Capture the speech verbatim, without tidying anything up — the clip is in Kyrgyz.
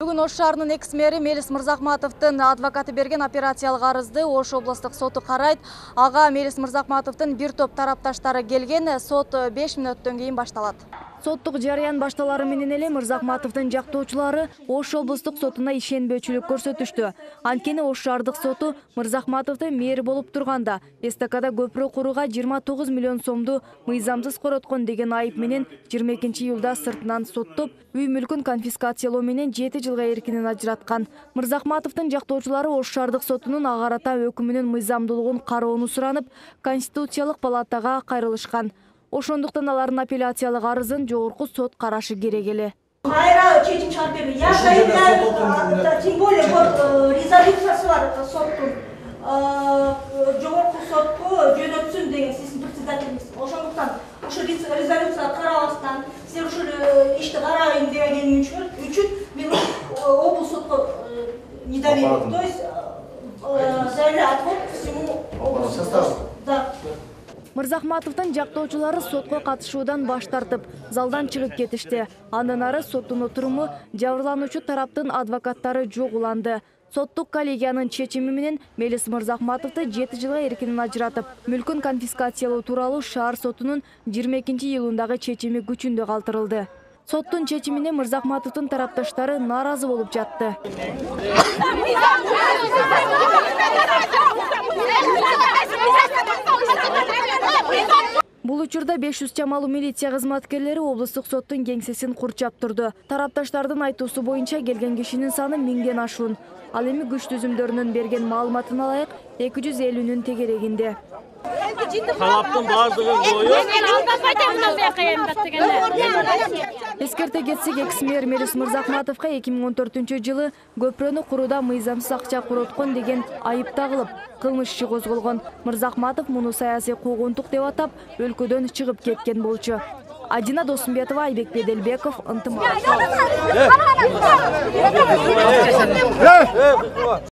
Бүгін Ош шаарынын экс-мэри Мелис Мырзахматовдун адвокаты берген операциялык арызды Ош областык соту карайт. Ага Мелис Мырзахматовдун бир топ тарапташтары келген, сот беш мүнөттөн кийин башталат. Соттук жарыян башталары менен эле Мырзахматовдун жактоочулары Ош облустук сотуна ишенбөөчүлүк көрсөтүштү. Анткени Ош шаардык соту Мырзахматовду мэр болуп турганда эстакада көпүрө курууга жыйырма тогуз миллион сомду мыйзамсыз короткон деген айып менен жыйырма экинчи июлда сыртынан соттоп, үй мүлкүн конфискациялоо менен жети жылга эркинен ажыраткан. Мырзахматовдун жактоочулары Ош шаардык сотунун ага карата өкүмүнүн мыйзамдуулугун кароону суранып, Конституциялык палатага кайрылышкан. Ошондуктан алардын апелляциялык арызын жогорку сот карашы керек эле. Кайра чечим чыгарып берди. Я заявляю, тем более вот резолюциясы бар соттун. Жогорку сотко жөнөтсүн деген сиздин председателиңиз. Ошондуктан ошо резолюция карабастан сиз ушул ишти карайын деген үчүн мен облус сотко не доверил. То есть заявляю отвод всему областу. Да. Мырзахматовдун жактоочулары сотко катышуудан баш тартып, залдан чыгып кетишти. Андан ары соттун отуруму жабырлануучу тараптын адвокаттары жок уланды. Соттук коллегиянын чечими менен Мелис Мырзахматовду жети жылга эркинен ажыратып, мүлкүн конфискациялоо тууралуу шаар сотунун жыйырма экинчи июлундагы чечими күчүндө калтырылды. Соттун чечимине Мырзахматовдун тарапташтары нааразы болуп жатты. Бул учурда беш жүз чамалуу милиция кызматкерлери облустук соттун кеңсесин курчап турду. Тарапташтардын айтуусу боюнча келген кишинин саны миңден ашуун. Ал эми күч түзүмдөрүнүн берген маалыматына ылайык эки жүз элүүнүн тегерегинде. Талаптын баардыгын коюп, эскерте кетсек, экс-мэр Мелис Мырзахматовго эки миң он төртүнчү жылы көпүрөнү курууда мыйзамсыз акча короткон деген айып тагылып, кылмыш иши козголгон. Мырзахматов муну саясий куугунтук деп атап, өлкөдөн чыгып кеткен болчу. Адина Досумбетова, Айбек Беделбеков, ынтымак.